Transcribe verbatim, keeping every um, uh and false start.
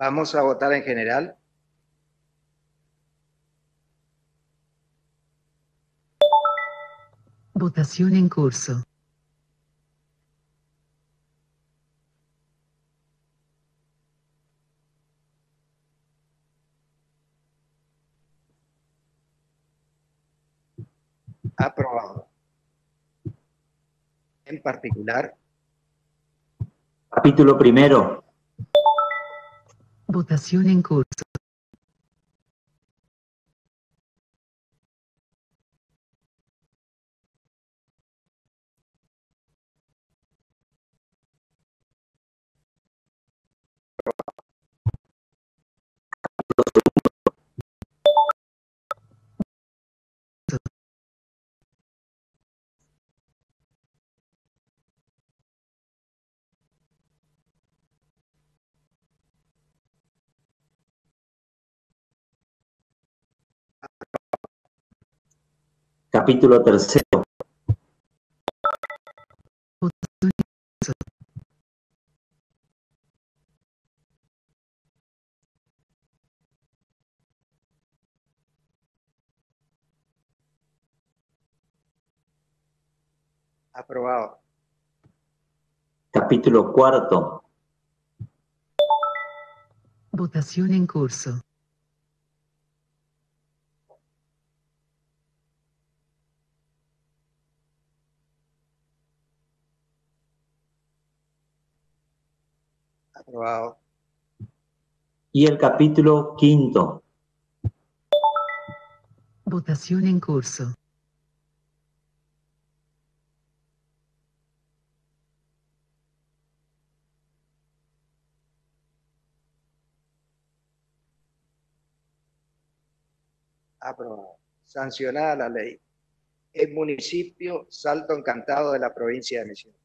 Vamos a votar en general. Votación en curso. Aprobado. En particular, Capítulo primero. Votación en curso. Capítulo tercero. Votación en curso. aprobado. Capítulo cuarto. Votación en curso. Aprobado. Y el capítulo quinto. Votación en curso. Aprobado. Sancionada la ley. El municipio Salto Encantado de la provincia de Misiones.